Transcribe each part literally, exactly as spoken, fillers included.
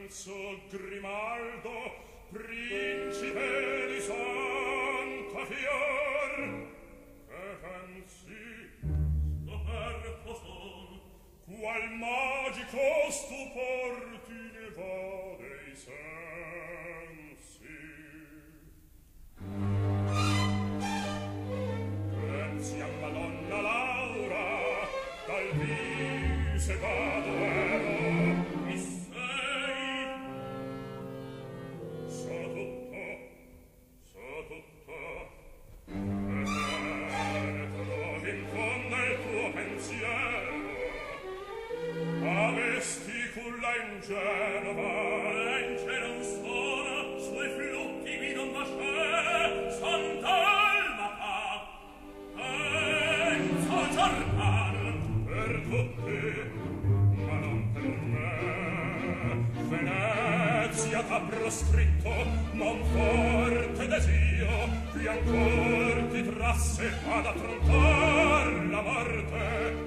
Lorenzo Grimaldo, principe di Santa Fior, che pensi scoperto son, qual magico stupor ti ne va dei sensi. Pensi a Madonna Laura, dal viso Padoero, chi sei? So tutto, so tutto, e trovi in fondo il tuo pensiero. Avesti culla in Genova, in cielo sono, suoi flutti vi non nasce, Sant'Almata, penso giornar per tutti, ma non per me. Venezia t'ha proscritto, non forte desio, che ancor ti trasse ad affrontar la morte.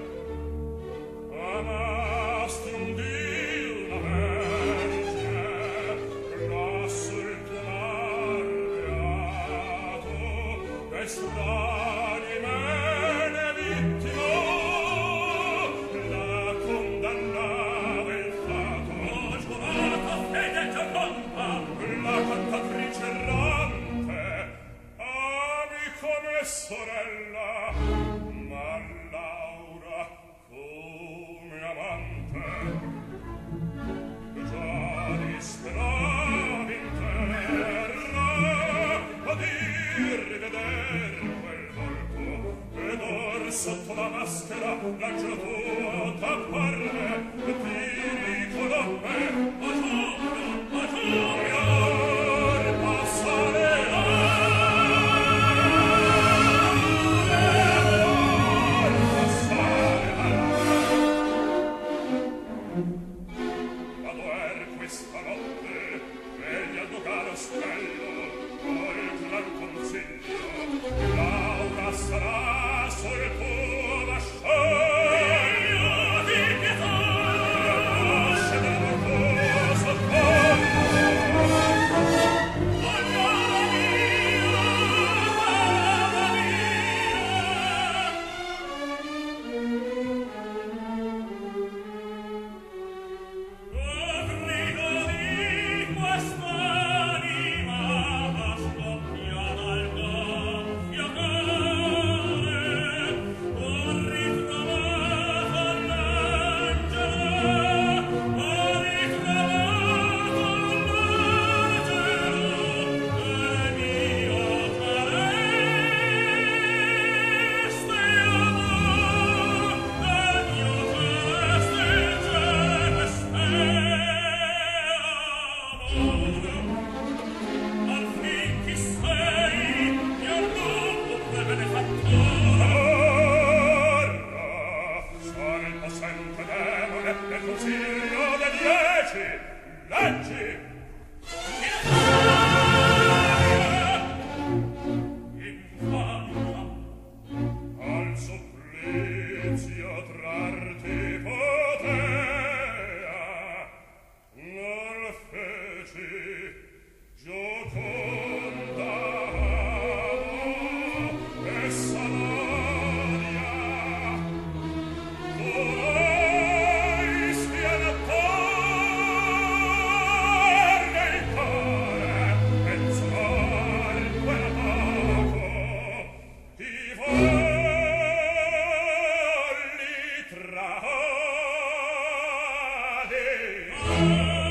Amasti un Dio, una verge, lasso il tuo mar beato, e strani me ne vittima, la condannava il fato. Giurata fede Gioconda, la cantatrice errante, ami come sorella, ma Laura come amante. Già disperavi in terra a dir riveder quel volto, ed or sotto la maschera l'angelo tuo t'apparve e ti riconobbe. Ma Giulio, ma Giulio, passare questa notte vegli al tuo caro stello col gran consiglio Laura sarà sul tuo vascello di pietà la voce del tuo soccorso. Oh, cara mia, cara mia, oh,